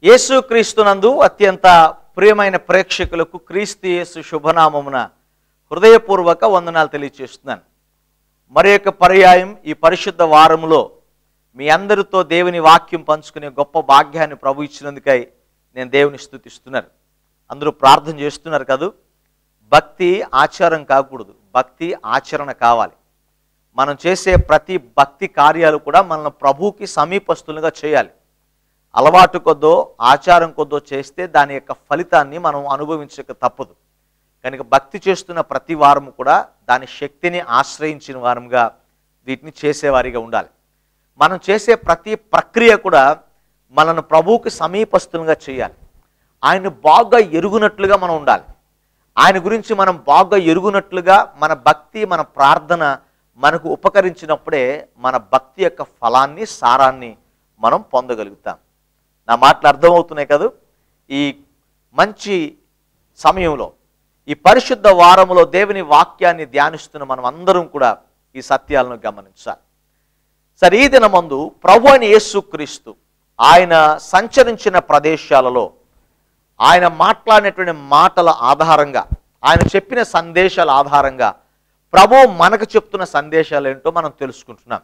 యేసుక్రీస్తునందు అత్యంత ప్రియమైన ప్రేక్షకులకు క్రీస్తు యేసు శుభనామమున హృదయపూర్వక వందనాలు తెలియజేస్తున్నాను. మరి యొక్క పర్యాయం ఈ పరిశుద్ధ వారములో మీ అందరితో దేవుని వాక్యం పంచుకునే గొప్ప భాగ్యాన్ని ప్రభు ఇచ్చినందుకై నేను దేవుని స్తుతిస్తున్నాను. అందరూ ప్రార్థన చేస్తున్నారు కదా. భక్తి ఆచారం కాకూడదు, భక్తి ఆచరణ కావాలి. మనం చేసే ప్రతి భక్తి కార్యాలు కూడా మనల్ని ప్రభువుకి సమీపస్తులుగా చేయాలి. అలవాటు కొద్దో ఆచారం కొద్దో చేస్తే దాని యొక్క ఫలితాన్ని మనం అనుభవించక తప్పదు. కనుక భక్తి చేస్తున్న ప్రతి వారము కూడా దాని శక్తిని ఆశ్రయించిన వారంగా వీటిని చేసేవారిగా ఉండాలి. మనం చేసే ప్రతి ప్రక్రియ కూడా మనను ప్రభువుకి సమీపస్తులుగా చేయాలి. ఆయన బాగా ఎరుగునట్లుగా మనం ఉండాలి. ఆయన గురించి మనం బాగా ఎరుగునట్లుగా మన భక్తి, మన ప్రార్థన మనకు ఉపకరించినప్పుడే మన భక్తి యొక్క ఫలాన్ని, సారాన్ని మనం పొందగలుగుతాం. నా మాటలు అర్థమవుతున్నాయి కదా. ఈ మంచి సమయంలో, ఈ పరిశుద్ధ వారములో దేవుని వాక్యాన్ని ధ్యానిస్తున్న మనం అందరం కూడా ఈ సత్యాలను గమనించాలి. సరే, ఈ దినమందు ప్రభు అయిన యేసుక్రీస్తు ఆయన సంచరించిన ప్రదేశాలలో ఆయన మాట్లాడినటువంటి మాటల ఆధారంగా, ఆయన చెప్పిన సందేశాల ఆధారంగా ప్రభు మనకు చెప్తున్న సందేశాలు ఏంటో మనం తెలుసుకుంటున్నాం.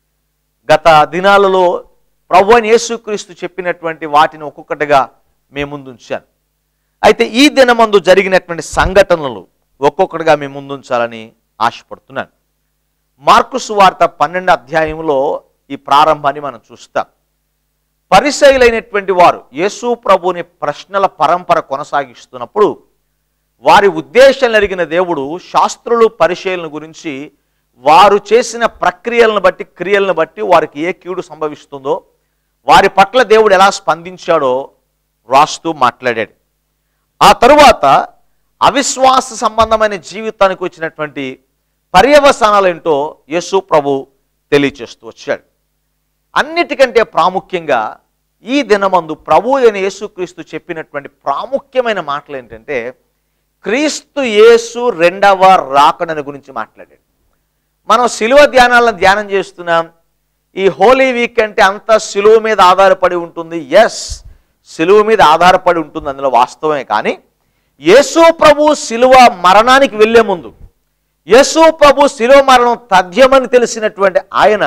గత దినాలలో ప్రభు అయిన యేసుక్రీస్తు చెప్పినటువంటి వాటిని ఒక్కొక్కటిగా మేము ముందుంచాను. అయితే ఈ దినమందు జరిగినటువంటి సంఘటనలు ఒక్కొక్కటిగా మేము ముందుంచాలని ఆశపడుతున్నాను. మార్కు సువార్త 12వ అధ్యాయంలో ఈ ప్రారంభాన్ని మనం చూస్తాం. పరిసయ్యులైనటువంటి వారు యేసు ప్రభుని ప్రశ్నల పరంపర కొనసాగిస్తున్నప్పుడు వారి ఉద్దేశం ఎరిగిన దేవుడు శాస్త్రులు, పరిసయ్యులను గురించి వారు చేసిన ప్రక్రియలను బట్టి, క్రియలను బట్టి వారికి ఏ కీడు సంభవిస్తుందో, వారి పట్ల దేవుడు ఎలా స్పందించాడో రాస్తూ మాట్లాడాడు. ఆ తరువాత అవిశ్వాస సంబంధమైన జీవితానికి వచ్చినటువంటి పర్యవసానాలు ఏంటో యేసు ప్రభు తెలియచేస్తూ వచ్చాడు. అన్నిటికంటే ప్రాముఖ్యంగా ఈ దినమందు ప్రభు అయిన యేసుక్రీస్తు చెప్పినటువంటి ప్రాముఖ్యమైన మాటలు ఏంటంటే, క్రీస్తు యేసు రెండవ రాకడను గురించి మాట్లాడాడు. మనం శిలువ ధ్యానాలను ధ్యానం చేస్తున్నాం. ఈ హోలీ వీక్ అంటే అంతా శిలువ మీద ఆధారపడి ఉంటుంది. ఎస్, శిలువ మీద ఆధారపడి ఉంటుంది, అందులో వాస్తవమే. కానీ యేసు ప్రభు శిలువ మరణానికి వెళ్ళే ముందు, యేసు ప్రభు శిలువ మరణం తథ్యమని తెలిసినటువంటి ఆయన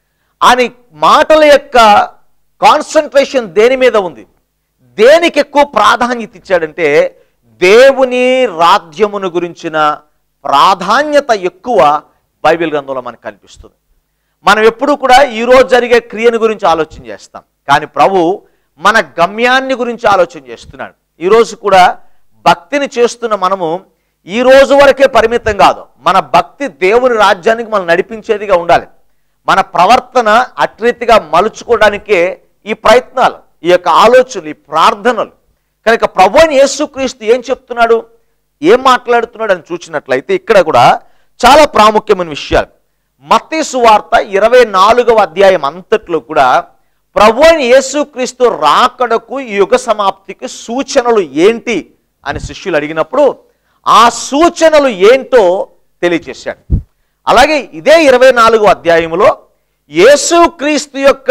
మాటల యొక్క కాన్సన్ట్రేషన్ దేని మీద ఉంది, దేనికి ఎక్కువ ప్రాధాన్యత ఇచ్చాడంటే దేవుని రాజ్యమును గురించిన ప్రాధాన్యత ఎక్కువ బైబిల్ గ్రంథంలో మనకు కనిపిస్తుంది. మనం ఎప్పుడు కూడా ఈరోజు జరిగే క్రియను గురించి ఆలోచన చేస్తాం, కానీ ప్రభు మన గమ్యాన్ని గురించి ఆలోచన చేస్తున్నాడు. ఈరోజు కూడా భక్తిని చేస్తున్న మనము ఈ రోజు వరకే పరిమితం కాదు. మన భక్తి దేవుని రాజ్యానికి మనం నడిపించేదిగా ఉండాలి. మన ప్రవర్తన అట్రీతిగా మలుచుకోవడానికే ఈ ప్రయత్నాలు, ఈ యొక్క ఆలోచనలు, ఈ ప్రార్థనలు. కనుక ప్రభు అయిన యేసుక్రీస్తు ఏం చెప్తున్నాడు, ఏం మాట్లాడుతున్నాడు అని చూసినట్లయితే ఇక్కడ కూడా చాలా ప్రాముఖ్యమైన విషయాలు. మత్తయి సువార్త 24వ అధ్యాయం అంతట్లో కూడా ప్రభు అయిన యేసుక్రీస్తు రాకడకు, ఈ యుగ సమాప్తికి సూచనలు ఏంటి అని శిష్యులు అడిగినప్పుడు ఆ సూచనలు ఏంటో తెలియచేశాడు. అలాగే ఇదే 24వ అధ్యాయంలో యేసుక్రీస్తు యొక్క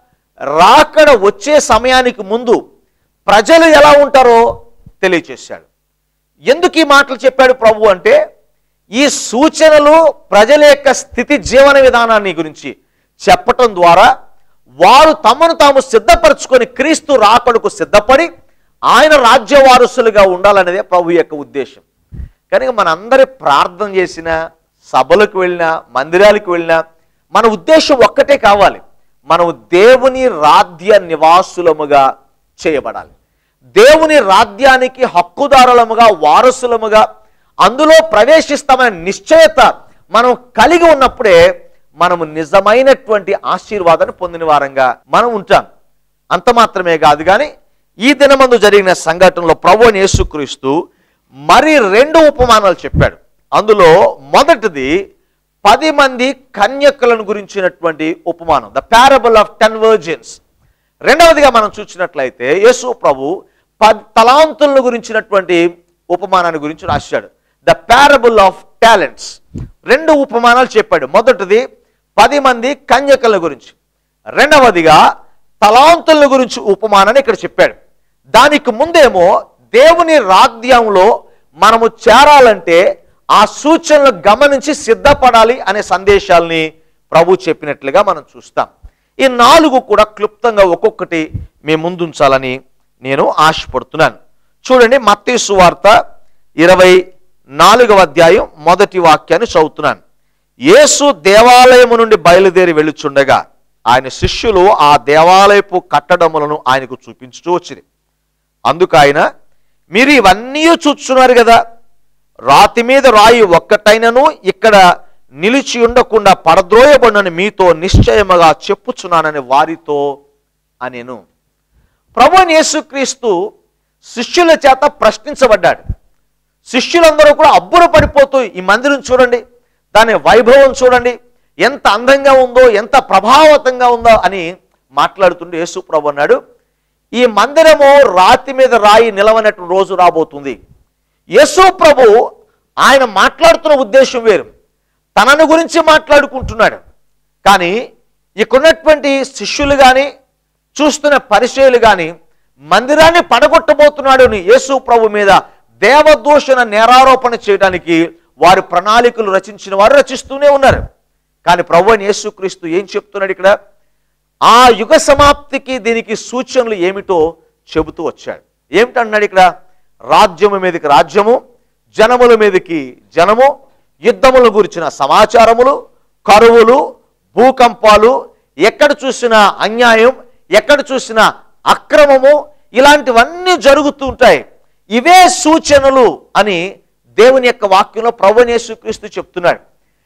రాకడ వచ్చే సమయానికి ముందు ప్రజలు ఎలా ఉంటారో తెలియచేశాడు. ఎందుకు ఈ మాటలు చెప్పాడు ప్రభు అంటే, ఈ సూచనలు ప్రజల యొక్క స్థితి, జీవన విధానాన్ని గురించి చెప్పటం ద్వారా వారు తమను తాము సిద్ధపరచుకొని క్రీస్తు రాకడకు సిద్ధపడి ఆయన రాజ్య వారసులుగా ఉండాలనేదే ప్రభు యొక్క ఉద్దేశం. కనుక మనందరి ప్రార్థన చేసిన, సభలకు వెళ్ళినా, మందిరాలకు వెళ్ళినా మన ఉద్దేశం ఒక్కటే కావాలి, మనం దేవుని రాజ్య నివాసులముగా చేయబడాలి. దేవుని రాజ్యానికి హక్కుదారులముగా, వారసులముగా అందులో ప్రవేశిస్తామనే నిశ్చయత మనం కలిగి ఉన్నప్పుడే మనము నిజమైనటువంటి ఆశీర్వాదాన్ని పొందిన వారంగా మనం ఉంటాం. అంత మాత్రమే కాదు, కానీ ఈ దినమందు జరిగిన సంఘటనలో ప్రభు అయిన యేసుక్రీస్తు మరి 2 ఉపమానాలు చెప్పాడు. అందులో మొదటిది 10 మంది కన్యకలను గురించినటువంటి ఉపమానం, ద పారబుల్ ఆఫ్ 10 వర్జిన్స్. రెండవదిగా మనం చూసినట్లయితే యేసు ప్రభు 10 తలాంతులను గురించినటువంటి ఉపమానాన్ని గురించి రాశాడు, ద పారబుల్ ఆఫ్ టాలెంట్స్. 2 ఉపమానాలు చెప్పాడు. మొదటిది 10 మంది కన్యకల గురించి, రెండవదిగా తలాంతుల గురించి ఉపమానాన్ని ఇక్కడ చెప్పాడు. దానికి ముందేమో దేవుని రాజ్యంలో మనము చేరాలంటే ఆ సూచనలు గమనించి సిద్ధపడాలి అనే సందేశాల్ని ప్రభు చెప్పినట్లుగా మనం చూస్తాం. ఈ 4 కూడా క్లుప్తంగా ఒక్కొక్కటి మీ ముందుంచాలని నేను ఆశపడుతున్నాను. చూడండి, మత్తయి సువార్త 24వ అధ్యాయం 1వ వాక్యాన్ని చదువుతున్నాను. యేసు దేవాలయము నుండి బయలుదేరి వెళ్ళుచుండగా ఆయన శిష్యులు ఆ దేవాలయపు కట్టడములను ఆయనకు చూపించుతూ వచ్చింది. అందుకు ఆయన, మీరు ఇవన్నీ చూస్తున్నారు కదా, రాతి మీద రాయి ఒక్కటైనను ఇక్కడ నిలిచి ఉండకుండా పడద్రోయబడినని మీతో నిశ్చయముగా చెప్పుచున్నానని వారితో అనెను. ప్రభువైన యేసుక్రీస్తు శిష్యుల చేత ప్రశ్నించబడ్డాడు. శిష్యులందరూ కూడా అబ్బుర పడిపోతూ ఈ మందిరం చూడండి, దాని వైభవం చూడండి, ఎంత అందంగా ఉందో, ఎంత ప్రభావవంతంగా ఉందో అని మాట్లాడుతుండే యేసు ప్రభు అన్నాడు, ఈ మందిరము రాతి మీద రాయి నిలవనట్టు రోజు రాబోతుంది. యేసు ప్రభు ఆయన మాట్లాడుతున్న ఉద్దేశం వేరు, తనను గురించి మాట్లాడుకుంటున్నాడు. కానీ ఇక్కడున్నటువంటి శిష్యులు కానీ చూస్తున్న పరిచయులు కానీ మందిరాన్ని పడగొట్టబోతున్నాడు అని యేసు ప్రభు మీద దేవదూషణ నేరారోపణ చేయడానికి వారి ప్రణాళికలు రచించిన వారు రచిస్తూనే ఉన్నారు. కానీ ప్రభువైన యేసుక్రీస్తు ఏం చెప్తున్నాడు ఇక్కడ? ఆ యుగ సమాప్తికి దీనికి సూచనలు ఏమిటో చెబుతూ వచ్చాడు. ఏమిటన్నాడు ఇక్కడ? రాజ్యము మీదకి రాజ్యము, జనముల మీదకి జనము, యుద్ధముల గురించిన సమాచారములు, కరువులు, భూకంపాలు, ఎక్కడ చూసినా అన్యాయం, ఎక్కడ చూసినా అక్రమము, ఇలాంటివన్నీ జరుగుతూ ఉంటాయి. ఇవే సూచనలు అని దేవుని యొక్క వాక్యంలో ప్రభువైన యేసుక్రీస్తు చెప్తున్నాడు.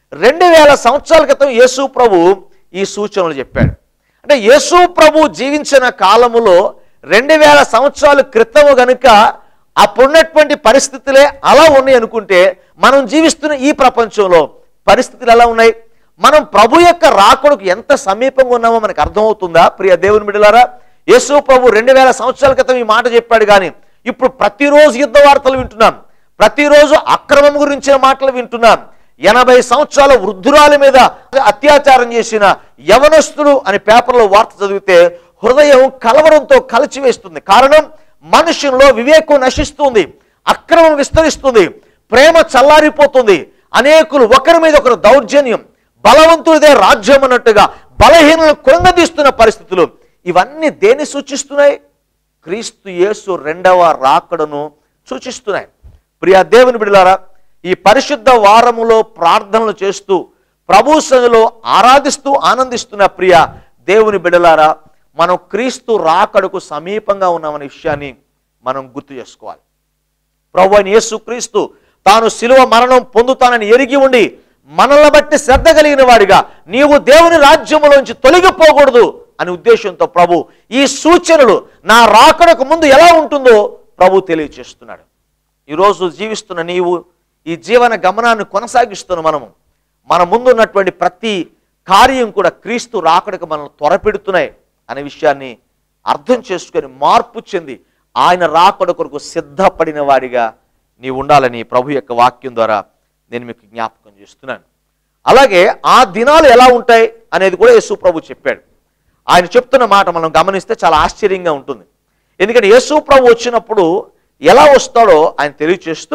2000 సంవత్సరాల క్రితం యేసు ప్రభు ఈ సూచనలు చెప్పాడు. అంటే యేసు ప్రభు జీవించిన కాలములో 2000 సంవత్సరాల క్రితము గనుక అప్పుడున్నటువంటి పరిస్థితులే అలా ఉన్నాయి అనుకుంటే, మనం జీవిస్తున్న ఈ ప్రపంచంలో పరిస్థితులు ఎలా ఉన్నాయి? మనం ప్రభు యొక్క రాకడకు ఎంత సమీపంగా ఉన్నామో మనకు అర్థమవుతుందా? ప్రియ దేవుని బిడ్డలారా, యేసు ప్రభు 2000 సంవత్సరాల క్రితం ఈ మాట చెప్పాడు. కానీ ఇప్పుడు ప్రతిరోజు యుద్ధ వార్తలు వింటున్నాం, ప్రతిరోజు అక్రమం గురించిన మాటలు వింటున్నాం. 80 సంవత్సరాల వృద్ధురాలి మీద అత్యాచారం చేసిన యవనస్తుడు అని పేపర్లో వార్త చదివితే హృదయం కలవరంతో కలిచివేస్తుంది. కారణం, మనుషుల్లో వివేకం నశిస్తుంది, అక్రమం విస్తరిస్తుంది, ప్రేమ చల్లారిపోతుంది, అనేకులు ఒకరి మీద ఒకరు దౌర్జన్యం, బలవంతుడిదే రాజ్యం అన్నట్టుగా బలహీనలను కృంగదీస్తున్న పరిస్థితులు. ఇవన్నీ దేన్ని సూచిస్తున్నాయి? క్రీస్తు యేసు 2వ రాకడను సూచిస్తున్నాయి. ప్రియ దేవుని బిడ్డలారా, ఈ పరిశుద్ధ వారములో ప్రార్థనలు చేస్తూ ప్రభు సన్నిధిలో ఆరాధిస్తూ ఆనందిస్తున్న ప్రియ దేవుని బిడ్డలారా, మనం క్రీస్తు రాకడకు సమీపంగా ఉన్నామనే విషయాన్ని మనం గుర్తు చేసుకోవాలి. ప్రభువైన యేసుక్రీస్తు తాను శిలువ మరణం పొందుతానని ఎరిగి ఉండి మనల్ని బట్టి శ్రద్ధ కలిగిన వాడిగా నీవు దేవుని రాజ్యములోంచి తొలగిపోకూడదు అనే ఉద్దేశంతో ప్రభు ఈ సూచనలు నా రాకడకు ముందు ఎలా ఉంటుందో ప్రభు తెలియచేస్తున్నాడు. ఈరోజు జీవిస్తున్న నీవు, ఈ జీవన గమనాన్ని కొనసాగిస్తున్న మనము, మన ముందున్నటువంటి ప్రతి కార్యం కూడా క్రీస్తు రాకడకు మనల్ని త్వరపెడుతున్నాయి అనే విషయాన్ని అర్థం చేసుకొని మార్పు చెంది ఆయన రాకడ కొరకు సిద్ధపడిన వాడిగా నీవు ఉండాలని ప్రభు యొక్క వాక్యం ద్వారా నేను మీకు జ్ఞాపకం చేస్తున్నాను. అలాగే ఆ దినాలు ఎలా ఉంటాయి అనేది కూడా యేసు ప్రభు చెప్పాడు. ఆయన చెప్తున్న మాట మనం గమనిస్తే చాలా ఆశ్చర్యంగా ఉంటుంది. ఎందుకంటే యేసు ప్రభు వచ్చినప్పుడు ఎలా వస్తాడో ఆయన తెలియచేస్తూ,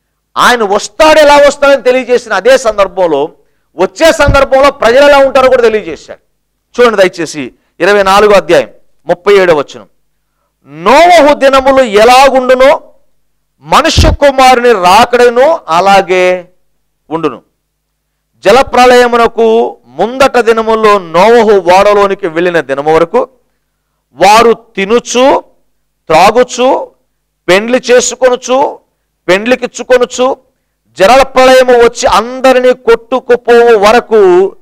ఆయన వస్తాడు ఎలా వస్తాడని తెలియజేసిన అదే సందర్భంలో వచ్చే సందర్భంలో ప్రజలు ఎలా ఉంటారో కూడా తెలియజేశాడు. చూడండి దయచేసి 24వ అధ్యాయం 37వ వచనం. నోవహు దినములు ఎలాగుండునో మనుష్య కుమారుని రాకడను అలాగే ఉండును. జలప్రళయమునకు ముందట దినముల్లో నోవహు ఓడలోనికి వెళ్ళిన దినము వరకు వారు తినుచు త్రాగుచు పెండ్లి చేసుకొనుచు పెండ్లికిచ్చుకొనుచు జలప్రళయము వచ్చి అందరినీ కొట్టుకుపోవు వరకు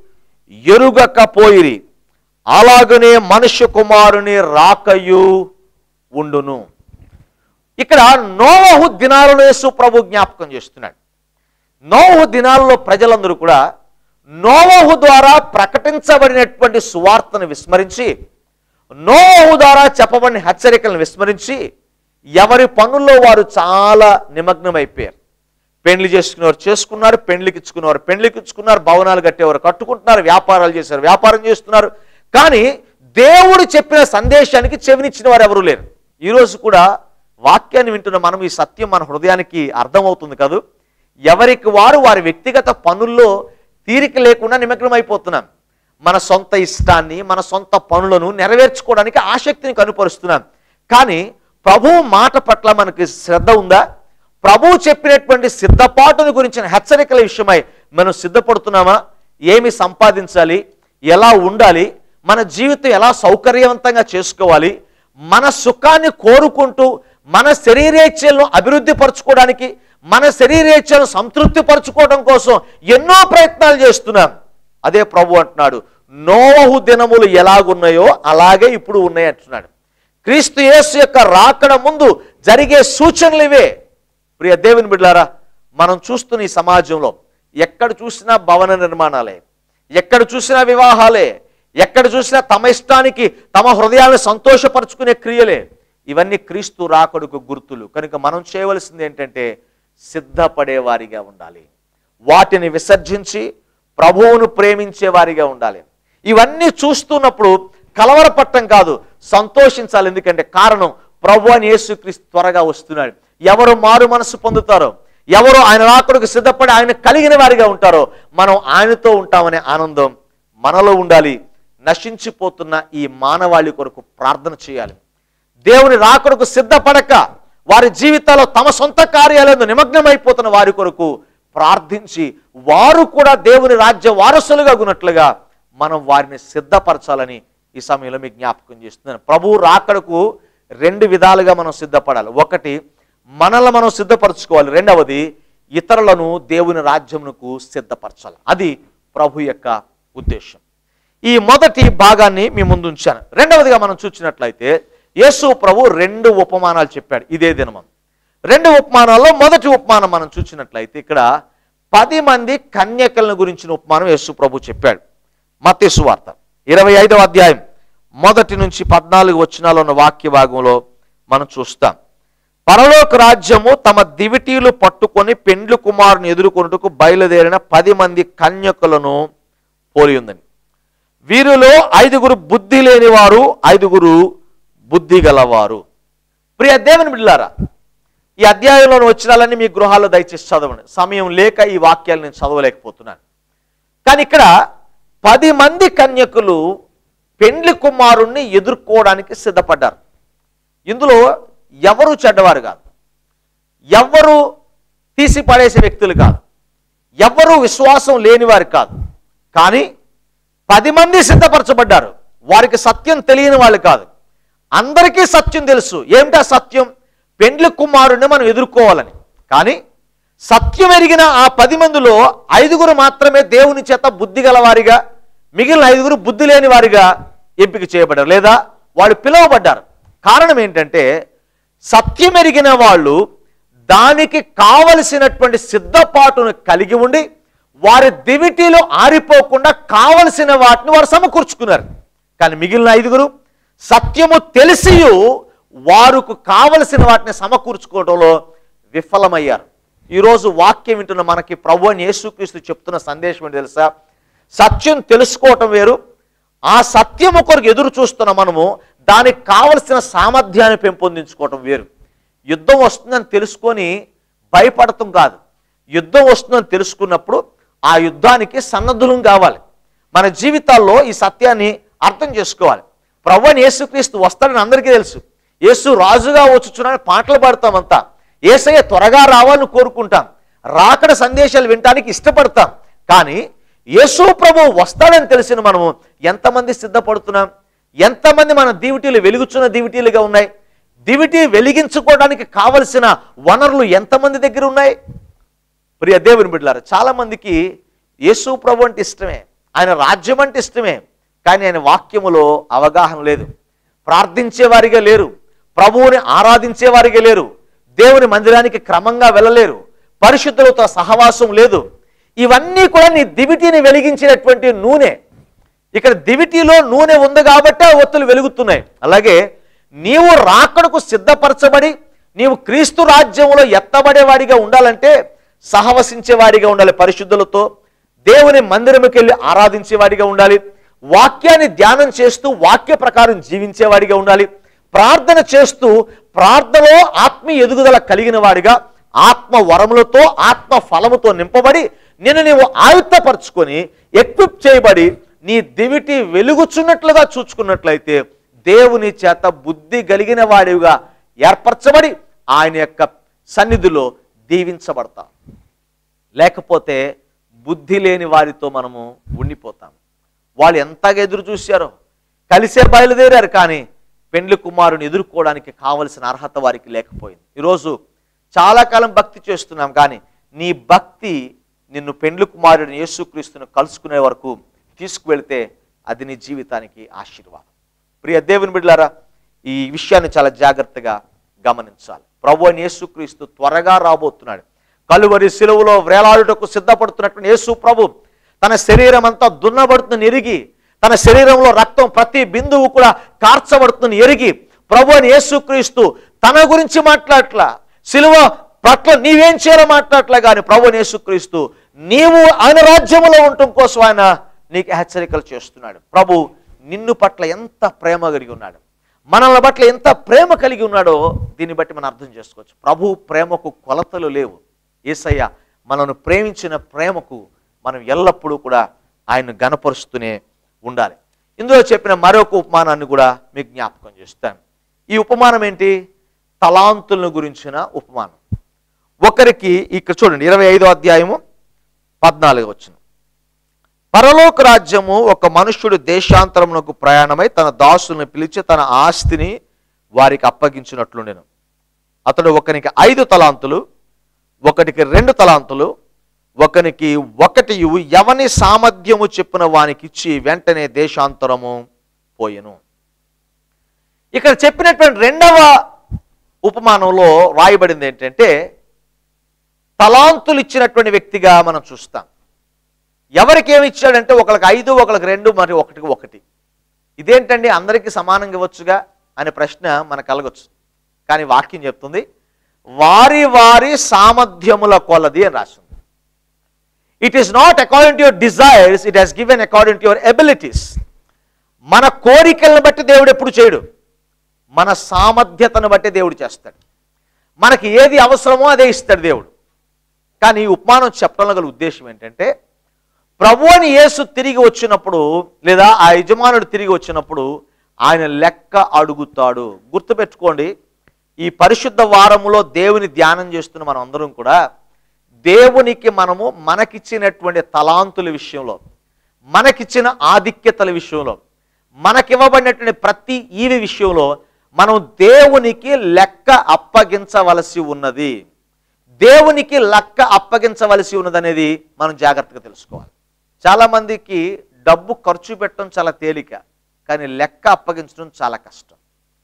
ఎరుగకపోయిరి. అలాగనే మనుష్య కుమారుని రాకయు ఉండును. ఇక్కడ నోవహు దినాలను యేసు ప్రభు జ్ఞాపకం చేస్తున్నాడు. నోవహు దినాలలో ప్రజలందరూ కూడా నోవహు ద్వారా ప్రకటించబడినటువంటి సువార్తను విస్మరించి, నోవహు ద్వారా చెప్పబడిన హెచ్చరికలను విస్మరించి ఎవరి పనుల్లో వారు చాలా నిమగ్నమైపోయారు. పెండ్లి చేసుకునేవారు చేసుకున్నారు, పెండ్లికిచ్చుకునేవారు పెండ్లికిచ్చుకున్నారు, భవనాలు కట్టేవారు కట్టుకుంటున్నారు, వ్యాపారాలు చేశారు వ్యాపారం చేస్తున్నారు. కానీ దేవుడు చెప్పిన సందేశానికి చెవినిచ్చిన వారు ఎవరూ లేరు. ఈరోజు కూడా వాక్యాన్ని వింటున్న మనం ఈ సత్యం మన హృదయానికి అర్థమవుతుంది కాదు. ఎవరికి వారు వారి వ్యక్తిగత పనుల్లో తీరిక లేకుండా నిమగ్నమైపోతున్నాం. మన సొంత ఇష్టాన్ని, మన సొంత పనులను నెరవేర్చుకోవడానికి ఆసక్తిని కనుపరుస్తున్నాం. కానీ ప్రభువు మాట పట్ల మనకి శ్రద్ధ ఉందా? ప్రభువు చెప్పినటువంటి సిద్ధపాటును గురించిన హెచ్చరికల విషయమై మనం సిద్ధపడుతున్నామా? ఏమి సంపాదించాలి, ఎలా ఉండాలి, మన జీవితం ఎలా సౌకర్యవంతంగా చేసుకోవాలి, మన సుఖాన్ని కోరుకుంటూ మన శరీరేచ్ఛలను అభివృద్ధి పరచుకోవడానికి, మన శరీరేచ్ఛలను సంతృప్తి పరచుకోవడం కోసం ఎన్నో ప్రయత్నాలు చేస్తున్నాం. అదే ప్రభు అంటున్నాడు, నోవహు దినములు ఎలాగున్నాయో అలాగే ఇప్పుడు ఉన్నాయి అంటున్నాడు. క్రీస్తు యేసు యొక్క రాకడ ముందు జరిగే సూచనలు ఇవే. ప్రియ దేవుని బిడ్డలారా, మనం చూస్తున్న ఈ సమాజంలో ఎక్కడ చూసినా భవన నిర్మాణాలే, ఎక్కడ చూసినా వివాహాలే, ఎక్కడ చూసినా తమ ఇష్టానికి తమ హృదయాలను సంతోషపరుచుకునే క్రియలే. ఇవన్నీ క్రీస్తు రాకడకు గుర్తులు. కనుక మనం చేయవలసింది ఏంటంటే సిద్ధపడే వారిగా ఉండాలి. వాటిని విసర్జించి ప్రభువును ప్రేమించే వారిగా ఉండాలి. ఇవన్నీ చూస్తున్నప్పుడు కలవరపట్టం కాదు, సంతోషించాలి. ఎందుకంటే కారణం ప్రభు అని యేసుక్రీస్తు త్వరగా వస్తున్నాడు. ఎవరు మారు మనసు పొందుతారో, ఎవరు ఆయన రాకడకు సిద్ధపడి ఆయన కలిగిన వారిగా ఉంటారో మనం ఆయనతో ఉంటామనే ఆనందం మనలో ఉండాలి. నశించిపోతున్న ఈ మానవాళి కొరకు ప్రార్థన చేయాలి. దేవుని రాకడకు సిద్ధపడక వారి జీవితాల్లో తమ సొంత కార్యాలను నిమగ్నమైపోతున్న వారి కొరకు ప్రార్థించి వారు కూడా దేవుని రాజ్య వారసులుగా ఉన్నట్లుగా మనం వారిని సిద్ధపరచాలని ఈ సమయంలో మీకు జ్ఞాపకం చేస్తున్నాను. ప్రభువు రాకడకు రెండు విధాలుగా మనం సిద్ధపడాలి. ఒకటి, మనల్ని మనం సిద్ధపరచుకోవాలి. రెండవది, ఇతరులను దేవుని రాజ్యమునకు సిద్ధపరచాలి. అది ప్రభు యొక్క ఉద్దేశం. ఈ మొదటి భాగాన్ని మీ ముందు ఉంచాను. రెండవదిగా మనం చూసినట్లయితే యేసు ప్రభు రెండు ఉపమానాలు చెప్పాడు ఇదే దినం. రెండు ఉపమానాల్లో మొదటి ఉపమానం మనం చూసినట్లయితే ఇక్కడ 10 మంది కన్యకలను గురించిన ఉపమానం యేసు ప్రభు చెప్పాడు. మత్తయి సువార్త 25వ అధ్యాయం 1 నుంచి 14 వచనాలు ఉన్న వాక్య భాగంలో మనం చూస్తాం. పరలోక రాజ్యము తమ దివిటీలు పట్టుకొని పెండ్లి కుమారుని ఎదుర్కొనుటకు బయలుదేరిన 10 మంది కన్యకలను పోలి ఉందని. వీరిలో 5 బుద్ధి లేనివారు, 5 బుద్ధి గలవారు. ప్రియ దేవుని బిడ్డలారా, ఈ అధ్యాయంలోని వచనాలన్నీ మీ గృహాల్లో దయచేసి చదవండి. సమయం లేక ఈ వాక్యాలు నేను చదవలేకపోతున్నాను. కానీ ఇక్కడ 10 మంది కన్యకులు పెండ్లి కుమారుణ్ణి ఎదుర్కోవడానికి సిద్ధపడ్డారు. ఇందులో ఎవరు చెడ్డవారు కాదు, ఎవరు తీసి పడేసే వ్యక్తులు కాదు, ఎవరు విశ్వాసం లేనివారు కాదు. కానీ 10 మంది సిద్ధపరచబడ్డారు. వారికి సత్యం తెలియని వాళ్ళు కాదు, అందరికీ సత్యం తెలుసు. ఏమిటా సత్యం? పెండ్లి కుమారుణ్ణి మనం ఎదుర్కోవాలని. కానీ సత్యం ఎరిగిన ఆ 10 మందిలో 5 మాత్రమే దేవుని చేత బుద్ధి గలవారిగా, మిగిలిన 5 బుద్ధి లేని వారిగా ఎంపిక చేయబడ్డారు, లేదా వాళ్ళు పిలువబడ్డారు. కారణం ఏంటంటే సత్యం ఎరిగిన వాళ్ళు దానికి కావలసినటువంటి సిద్ధపాటును కలిగి ఉండి వారి దివిటీలో ఆరిపోకుండా కావలసిన వాటిని వారు సమకూర్చుకున్నారు. కానీ మిగిలిన 5 సత్యము తెలిసియు వారికి కావలసిన వాటిని సమకూర్చుకోవడంలో విఫలమయ్యారు. ఈరోజు వాక్యం వింటున్న మనకి ప్రభు అని యేసుక్రీస్తు చెప్తున్న సందేశం ఏంటి తెలుసా? సత్యం తెలుసుకోవటం వేరు, ఆ సత్యము కొరకు ఎదురు చూస్తున్న మనము దానికి కావలసిన సామర్థ్యాన్ని పెంపొందించుకోవటం వేరు. యుద్ధం వస్తుందని తెలుసుకొని భయపడటం కాదు. యుద్ధం వస్తుందని తెలుసుకున్నప్పుడు ఆ యుద్ధానికి సన్నద్ధులం కావాలి. మన జీవితాల్లో ఈ సత్యాన్ని అర్థం చేసుకోవాలి. ప్రభు అని యేసుక్రీస్తు వస్తాడని అందరికీ తెలుసు. యేసు రాజుగా వచ్చుచున్నాడని పాటలు పాడతామంతా. యేసయ్య త్వరగా రావాలని కోరుకుంటాం, రాకడ సందేశాలు వినటానికి ఇష్టపడతాం. కానీ యేసు ప్రభు వస్తాడని తెలిసిన మనము ఎంతమంది సిద్ధపడుతున్నాం? ఎంతమంది మన దివిటీలు వెలుగుచున్న దివిటీలుగా ఉన్నాయి? దివిటీ వెలిగించుకోవడానికి కావలసిన వనరులు ఎంతమంది దగ్గర ఉన్నాయి? ప్రియ దేవుని బిడ్డలారా, చాలా మందికి యేసు ప్రభు అంటే ఇష్టమే, ఆయన రాజ్యం అంటే ఇష్టమే. కానీ ఆయన వాక్యములో అవగాహన లేదు, ప్రార్థించేవారిగా లేరు, ప్రభువుని ఆరాధించేవారిగా లేరు, దేవుని మందిరానికి క్రమంగా వెళ్ళలేరు, పరిశుద్ధులతో సహవాసం లేదు. ఇవన్నీ కూడా నీ దివిటీని వెలిగించినటువంటి నూనె. ఇక్కడ దివిటీలో నూనె ఉంది కాబట్టి ఆ ఒత్తులు వెలుగుతున్నాయి. అలాగే నీవు రాకడకు సిద్ధపరచబడి నీవు క్రీస్తు రాజ్యంలో ఎత్తబడేవాడిగా ఉండాలంటే సహవసించేవాడిగా ఉండాలి, పరిశుద్ధులతో దేవుని మందిరముకి వెళ్ళి ఆరాధించేవాడిగా ఉండాలి, వాక్యాన్ని ధ్యానం చేస్తూ వాక్య ప్రకారం జీవించేవాడిగా ఉండాలి, ప్రార్థన చేస్తూ ప్రార్థనలో ఆత్మీయ ఎదుగుదల కలిగిన వాడిగా ఆత్మ వరములతో ఆత్మ ఫలముతో నింపబడి నిన్ను నీవు ఆయుత్తపరచుకొని ఎక్విప్ చేయబడి నీ దివిటి వెలుగుచున్నట్లుగా చూచుకున్నట్లయితే దేవుని చేత బుద్ధి కలిగిన వాడిగా ఏర్పరచబడి ఆయన యొక్క సన్నిధిలో దీవించబడతాం. లేకపోతే బుద్ధి లేని వారితో మనము ఉండిపోతాం. వాళ్ళు ఎంతగా ఎదురు చూశారో, కలిసే బయలుదేరారు, కానీ పెండ్లి కుమారుని ఎదుర్కోవడానికి కావలసిన అర్హత వారికి లేకపోయింది. ఈరోజు చాలా కాలం భక్తి చేస్తున్నాం, కానీ నీ భక్తి నిన్ను పెండ్లి కుమారుని యేసుక్రీస్తును కలుసుకునే వరకు తీసుకువెళితే అది నీ జీవితానికి ఆశీర్వాదం. ప్రియ దేవుని బిడ్డలారా, ఈ విషయాన్ని చాలా జాగ్రత్తగా గమనించాలి. ప్రభువు అయిన యేసుక్రీస్తు త్వరగా రాబోతున్నాడు. కలువరి సిలువలో వేలాడుటకు సిద్ధపడుతున్నటువంటి యేసు ప్రభు తన శరీరం అంతా దున్నబడుతుందని ఎరిగి, తన శరీరంలో రక్తం ప్రతి బిందువు కూడా కార్చబడుతుందని ఎరిగి, ప్రభు అయిన యేసుక్రీస్తు తన గురించి మాట్లాడట్లా, సిలువ పట్ల నీవేం చేయాలో మాట్లాడట్లా, కానీ ప్రభు అయిన యేసుక్రీస్తు నీవు ఆయన రాజ్యములో ఉండటం కోసం ఆయన నీకు హెచ్చరికలు చేస్తున్నాడు. ప్రభు నిన్ను పట్ల ఎంత ప్రేమ కలిగి ఉన్నాడు, మనల్ని పట్ల ఎంత ప్రేమ కలిగి ఉన్నాడో దీన్ని బట్టి మనం అర్థం చేసుకోవచ్చు. ప్రభు ప్రేమకు కొలతలు లేవు. యేసయ్య మనల్ని ప్రేమించిన ప్రేమకు మనం ఎల్లప్పుడూ కూడా ఆయన్ను గణపరుస్తూనే ఉండాలి. ఇందులో చెప్పిన మరొక ఉపమానాన్ని కూడా మీకు జ్ఞాపకం చేస్తాను. ఈ ఉపమానం ఏంటి? తలాంతులను గురించిన ఉపమానం. ఒకరికి ఇక్కడ చూడండి, 25వ అధ్యాయము 14వ వచనం. పరలోక రాజ్యము ఒక మనుష్యుడు దేశాంతరమునకు ప్రయాణమై తన దాసులను పిలిచి తన ఆస్తిని వారికి అప్పగించినట్లుండెను. అతడు ఒకనికి 5 తలాంతులు, ఒకటికి 2 తలాంతులు, ఒకనికి 1 ఎవని సామర్థ్యము చెప్పిన వానికి ఇచ్చి వెంటనే దేశాంతరము పోయెను. ఇక్కడ చెప్పినటువంటి 2వ ఉపమానంలో రాయబడింది ఏంటంటే, తలాంతులు ఇచ్చినటువంటి వ్యక్తిగా మనం చూస్తాం. ఎవరికి ఏమి ఇచ్చాడంటే, ఒకరికి 5, ఒకరికి 2, మరి ఒకటికి 1. ఇదేంటండి, అందరికీ సమానంగా ఇవ్వచ్చుగా అనే ప్రశ్న మనకు కలగొచ్చు. కానీ వాక్యం చెప్తుంది వారి వారి సామర్థ్యముల కొలది అని రాసింది. It is not according to your desires, it has given according to your abilities. మన కోరికలను బట్టి దేవుడు ఎప్పుడు చేయడు, మన సామర్థ్యతను బట్టి దేవుడు చేస్తాడు. మనకి ఏది అవసరమో అదే ఇస్తాడు దేవుడు. కానీ ఈ ఉపమానం చెప్పడంలో గల ఉద్దేశం ఏంటంటే, ప్రభు అని యేసు తిరిగి వచ్చినప్పుడు, లేదా ఆ యజమానుడు తిరిగి వచ్చినప్పుడు ఆయన లెక్క అడుగుతాడు. గుర్తుపెట్టుకోండి, ఈ పరిశుద్ధ వారములో దేవుని ధ్యానం చేస్తున్న మనం అందరం కూడా దేవునికి మనము మనకిచ్చినటువంటి తలాంతుల విషయంలో, మనకిచ్చిన ఆధిక్యతల విషయంలో, మనకివ్వబడినటువంటి ప్రతి ఈవి విషయంలో మనం దేవునికి లెక్క అప్పగించవలసి ఉన్నది. దేవునికి లెక్క అప్పగించవలసి ఉన్నదనేది మనం జాగ్రత్తగా తెలుసుకోవాలి. చాలామందికి డబ్బు ఖర్చు పెట్టడం చాలా తేలిక, కానీ లెక్క అప్పగించడం చాలా కష్టం.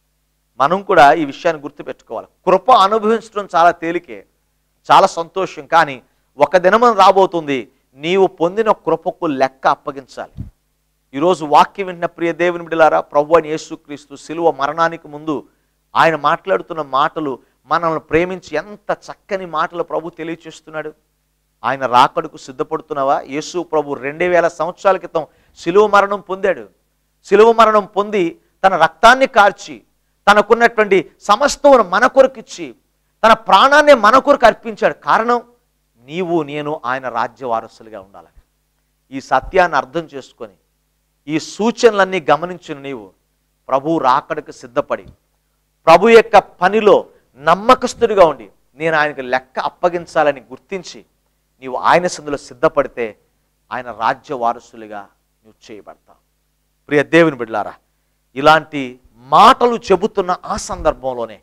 మనం కూడా ఈ విషయాన్ని గుర్తుపెట్టుకోవాలి. కృప అనుభవించడం చాలా తేలికే, చాలా సంతోషం, కానీ ఒక దినం రాబోతుంది నీవు పొందిన కృపకు లెక్క అప్పగించాలి. ఈరోజు వాక్యం వింటున్న ప్రియ దేవుని బిడ్డలారా, ప్రభు అయిన యేసుక్రీస్తు శిలువ మరణానికి ముందు ఆయన మాట్లాడుతున్న మాటలు, మనల్ని ప్రేమించి ఎంత చక్కని మాటలు ప్రభు తెలియచేస్తున్నాడు. ఆయన రాకడకు సిద్ధపడుతున్నావా? యేసు ప్రభు 2000 సంవత్సరాల క్రితం శిలువ మరణం పొందాడు. శిలువ మరణం పొంది తన రక్తాన్ని కార్చి తనకున్నటువంటి సమస్తమును మన కొరకిచ్చి తన ప్రాణాన్ని మన కొరకు అర్పించాడు. కారణం నీవు నేను ఆయన రాజ్య వారసులుగా ఉండాలని. ఈ సత్యాన్ని అర్థం చేసుకొని ఈ సూచనలన్నీ గమనించిన నీవు ప్రభు రాకడకు సిద్ధపడి ప్రభు యొక్క పనిలో నమ్మకస్తుడిగా ఉండి నేను ఆయనకు లెక్క అప్పగించాలని గుర్తించి నీవు ఆయన సందులో సిద్ధపడితే ఆయన రాజ్య వారసులుగా నువ్వు చేయబడతావు. ప్రియ దేవుని బిడ్డలారా, ఇలాంటి మాటలు చెబుతున్న ఆ సందర్భంలోనే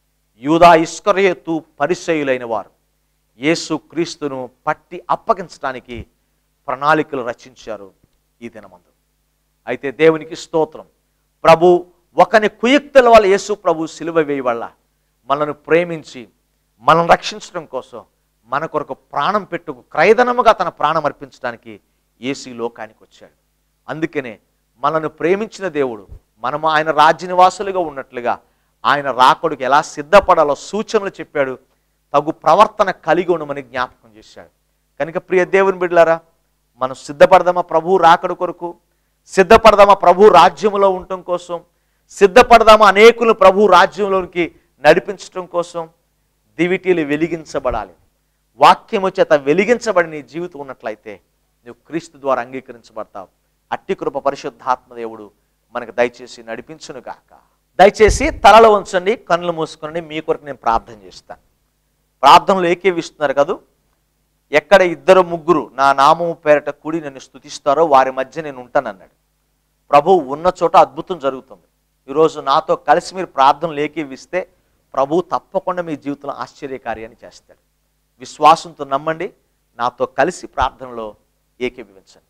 యూదా ఇస్కరియోతు పరిసయ్యులైన వారు యేసు క్రీస్తును పట్టి అప్పగించడానికి ప్రణాళికలు రచించారు ఈ దినమందు. అయితే దేవునికి స్తోత్రం, ప్రభు ఒకని కుయుక్తుల వల్ల యేసు ప్రభు సిలువ వేయ వల్ల మనల్ని ప్రేమించి మనల్ని రక్షించడం కోసం మన కొరకు ప్రాణం పెట్టుకు క్రయధనముగా తన ప్రాణం అర్పించడానికి యేసు ఈ లోకానికి వచ్చాడు. అందుకనే మనల్ని ప్రేమించిన దేవుడు మనము ఆయన రాజ్య నివాసులుగా ఉన్నట్లుగా ఆయన రాకడికి ఎలా సిద్ధపడాలో సూచనలు చెప్పాడు. తగు ప్రవర్తన కలిగి ఉండమని జ్ఞాపకం చేశాడు. కనుక ప్రియ దేవుని బిడ్డలారా, మనం సిద్ధపడదామా ప్రభు రాకడ కొరకు? సిద్ధపడదామా ప్రభు రాజ్యములో ఉండటం కోసం? సిద్ధపడదామా అనేకులను ప్రభు రాజ్యంలోనికి నడిపించడం కోసం. దివిటీలు వెలిగించబడాలి. వాక్యము చేత వెలిగించబడి నీ జీవితం ఉన్నట్లయితే నువ్వు క్రీస్తు ద్వారా అంగీకరించబడతావు. అట్టి కృప పరిశుద్ధాత్మ దేవుడు మనకు దయచేసి నడిపించును గాక. దయచేసి తలలో ఉంచండి, కన్నులు మూసుకుని మీ కొరకు నేను ప్రార్థన చేస్తాను. ప్రార్థనలు ఏకీవిస్తున్నారు కదూ. ఎక్కడ 2-3 నా నామము పేరట కూడి నన్ను స్తుతిస్తారో వారి మధ్య నేను ఉంటానన్నాడు. ప్రభువు ఉన్న చోట అద్భుతం జరుగుతుంది. ఈరోజు నాతో కలిసి మీరు ప్రార్థనలు ఏకీవిస్తే ప్రభువు తప్పకుండా మీ జీవితంలో ఆశ్చర్యకార్యాన్ని చేస్తాడు. విశ్వాసంతో నమ్మండి. నాతో కలిసి ప్రార్థనలో ఏకీభవించండి.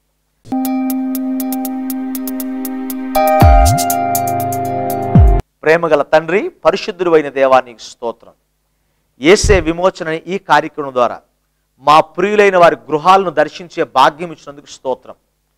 ప్రేమగల తండ్రి, పరిశుద్ధుడు అయిన దేవా, నీకు స్తోత్రం. యేసే విమోచన ఈ కార్యక్రమం ద్వారా మా ప్రియులైన వారి గృహాలను దర్శించే భాగ్యం ఇచ్చినందుకు స్తోత్రం.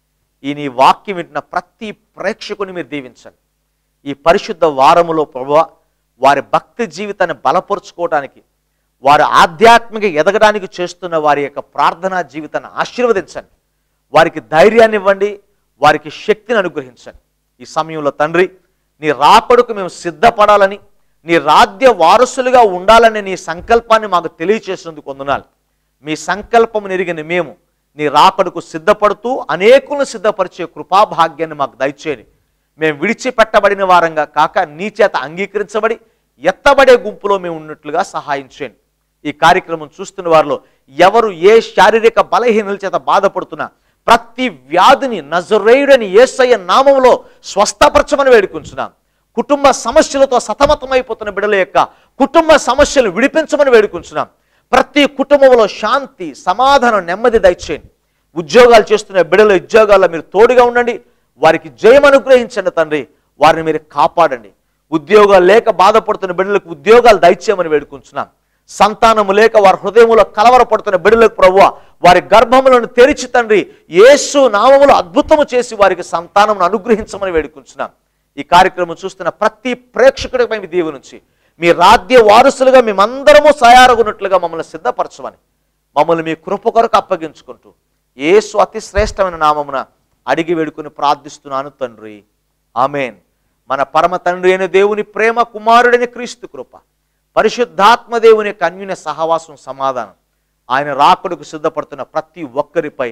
ఈ నీ వాక్యం వింటున్న ప్రతి ప్రేక్షకుని మీరు దీవించండి. ఈ పరిశుద్ధ వారములో ప్రభువా వారి భక్తి జీవితాన్ని బలపరుచుకోవడానికి, వారి ఆధ్యాత్మిక ఎదగడానికి చేస్తున్న వారి యొక్క ప్రార్థనా జీవితాన్ని ఆశీర్వదించండి. వారికి ధైర్యాన్ని ఇవ్వండి, వారికి శక్తిని అనుగ్రహించండి. ఈ సమయంలో తండ్రి, నీ రాకడకు మేము సిద్ధపడాలని, నీ రాజ్య వారసులుగా ఉండాలని నీ సంకల్పాన్ని మాకు తెలియచేసినందుకు వందనాలు. మీ సంకల్పము నెరిగిన మేము నీ రాకడకు సిద్ధపడుతూ అనేకులను సిద్ధపరిచే కృపాభాగ్యాన్ని మాకు దయచేయండి. మేము విడిచిపెట్టబడిన వారంగా కాక నీ చేత అంగీకరించబడి ఎత్తబడే గుంపులో మేము ఉన్నట్లుగా సహాయం చేయండి. ఈ కార్యక్రమం చూస్తున్న వారిలో ఎవరు ఏ శారీరక బలహీనల చేత బాధపడుతున్నా ప్రతి వ్యాధిని నజరేయుడని యేసయ్య నామములో స్వస్థపరచమని వేడుకుంటున్నాం. కుటుంబ సమస్యలతో సతమతమైపోతున్న బిడ్డల యొక్క కుటుంబ సమస్యలు విడిపించమని వేడుకుంటున్నాం. ప్రతి కుటుంబంలో శాంతి, సమాధానం, నెమ్మది దయచేయండి. ఉద్యోగాలు చేస్తున్న బిడ్డల ఉద్యోగాల్లో మీరు తోడుగా ఉండండి. వారికి జయం అనుగ్రహించండి తండ్రి. వారిని మీరు కాపాడండి. ఉద్యోగాలు లేక బాధపడుతున్న బిడ్డలకు ఉద్యోగాలు దయచేయమని వేడుకుంటున్నాం. సంతానము లేక వారి హృదయములో కలవరపడుతున్న బిడ్డలకు ప్రభువా వారి గర్భములను తెరిచి తండ్రి యేసు నామములో అద్భుతము చేసి వారికి సంతానమును అనుగ్రహించమని వేడుకుంటున్నాం. ఈ కార్యక్రమం చూస్తున్న ప్రతి ప్రేక్షకుడిపై మీ దీవెన నుంచి మీ రాజ్య వారసులుగా మేమందరము తయారగున్నట్లుగా మమ్మల్ని సిద్ధపరచమని మమ్మల్ని మీ కృప కొరకు అప్పగించుకుంటూ యేసు అతి శ్రేష్టమైన నామమున అడిగి వేడుకుని ప్రార్థిస్తున్నాను తండ్రి. ఆమేన్. మన పరమ తండ్రి అయిన దేవుని ప్రేమ, కుమారుడైన క్రీస్తు కృప, పరిశుద్ధాత్మ దేవుని యొక్క అన్యోన్య సహవాసం, సమాధానం ఆయన రాకడకు సిద్ధపడుతున్న ప్రతి ఒక్కరిపై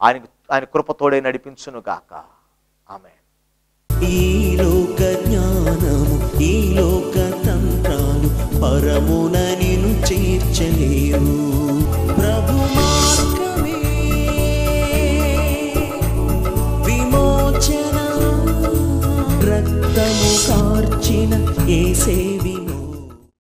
ఆయన కృపతోడే నడిపించును గాక. ఆమేన్. ఈ లోక జ్ఞానము, ఈ లోక తంత్రాలు పరమున నిన్ను చేర్చలేవు. ప్రభువా